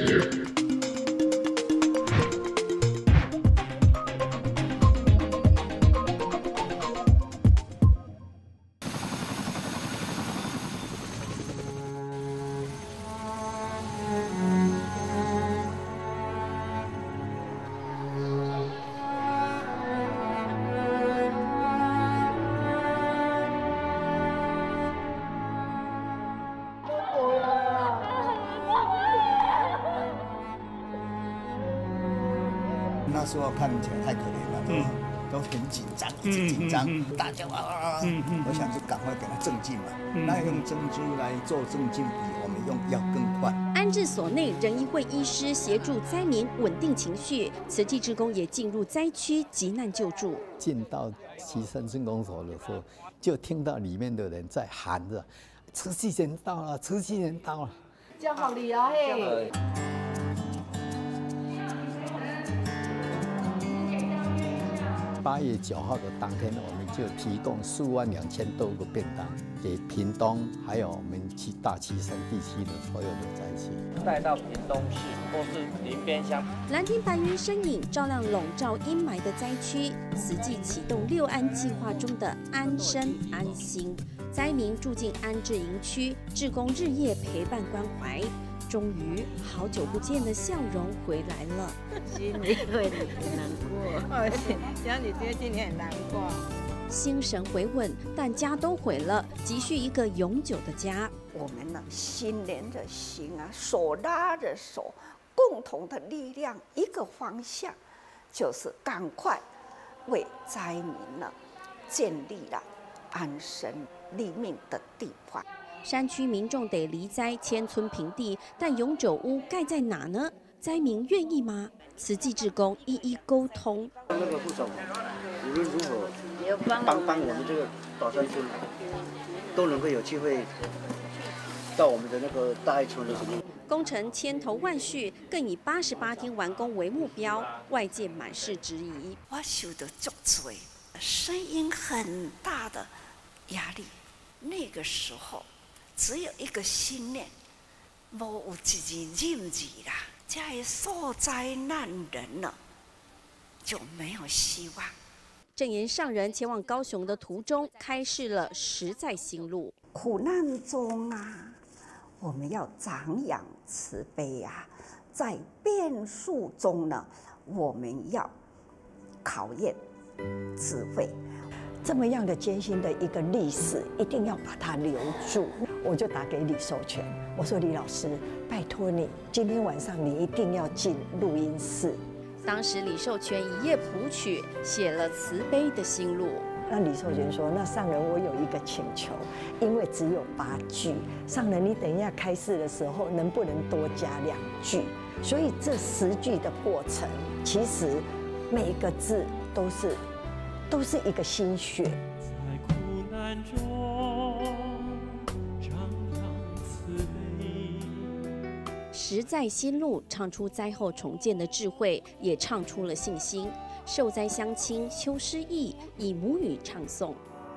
那时候看起来太可怜了，都很紧张，一直紧张，大家我想就赶快给他镇静嘛。那用针灸来做镇静，比我们用药更快。 安置所内，仁医会医师协助灾民稳定情绪，慈济志工也进入灾区急难救助。 进到旗山镇公所的时候，就听到里面的人在喊着：“慈济人到了，慈济人到了。” 这样好厉害嘿！ 8月9号的当天，我们就提供4万2000多个便当给屏东，还有我们大旗山地区的所有的灾区， 带到屏东市或是邻边乡。 蓝天白云身影照亮笼罩阴霾的灾区，慈济启动6安计划中的安身安心，灾民住进安置营区，志工日夜陪伴关怀。 终于，好久不见的笑容回来了， 心里会很难过。想你爹今年很难过。 心神回稳，但家都毁了，急需一个永久的家。 我们呢，心连着心啊，手拉着手，共同的力量，一个方向，就是赶快为灾民呢建立了安身立命的地方。 山区民众得离灾迁村平地，但永久屋盖在哪呢？灾民愿意吗？慈济志工一一沟通。 那个副总，无论如何帮我们这个宝山村，都能够有机会到我们的那个大爱村的什么。 工程千头万绪，更以88天完工为目标，外界满是质疑。 我受到足多，声音很大的压力。那个时候。 只有一个信念，无有一字忍字啦，这些受灾难人呢就没有希望。 正言上人前往高雄的途中，开示了实在心路。 苦难中啊，我们要长养慈悲啊，在变数中呢，我们要考验智慧。 这么样的艰辛的一个历史，一定要把它留住。我就打给李寿全，我说李老师，拜托你，今天晚上你一定要进录音室。 当时李寿全一夜谱曲，写了慈悲的心路。 那李寿全说：“那上人，我有一个请求，因为只有8句，上人你等一下开示的时候，能不能多加2句？所以这10句的过程，其实每一个字都是一个心血。 在苦难中张扬慈悲， 实在心路唱出灾后重建的智慧，也唱出了信心。受灾乡亲邱诗意以母语唱诵。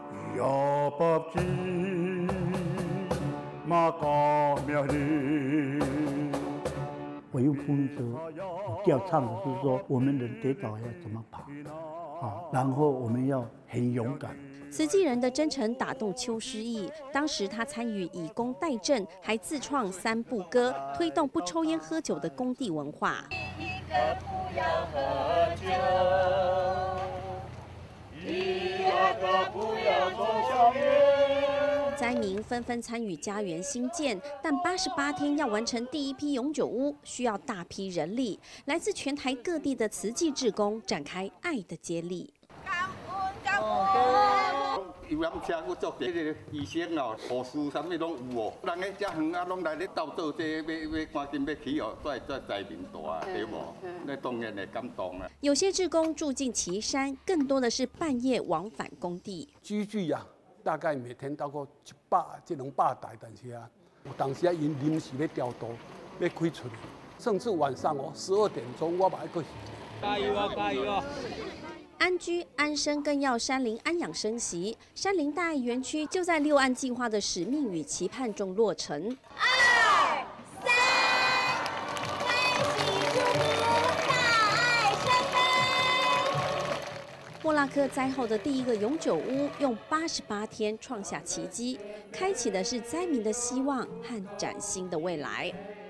我用普利泽调唱的是说，我们人跌倒要怎么爬？ 然后我们要很勇敢。 慈济人的真诚打动邱诗意，当时他参与以工代赈，还自创3步歌，推动不抽烟喝酒的工地文化。 第一个不要喝酒，第二个不要抽香烟。 灾民纷纷参与家园兴建，但88天要完成第一批永久屋，需要大批人力。来自全台各地的慈济志工展开爱的接力。 感恩。游览车佫做这个医生哦，护士啥物拢有哦。人个遮远啊，拢来咧斗做这要赶紧要起哦，在灾民大对无？那当然会感动啊。 有些志工住进旗山，更多的是半夜往返工地。 居住呀。 大概每天大概100至200台，但是啊，有当时啊，因临时要调度，要开出来，甚至晚上哦12点钟，我嘛要去。加油啊！加油啊！ 安居安身更要山林安养生息，山林大爱园区就在6安计划的使命与期盼中落成。2、3，开莫拉克灾后的第一个永久屋用88天创下奇迹，开启的是灾民的希望和崭新的未来。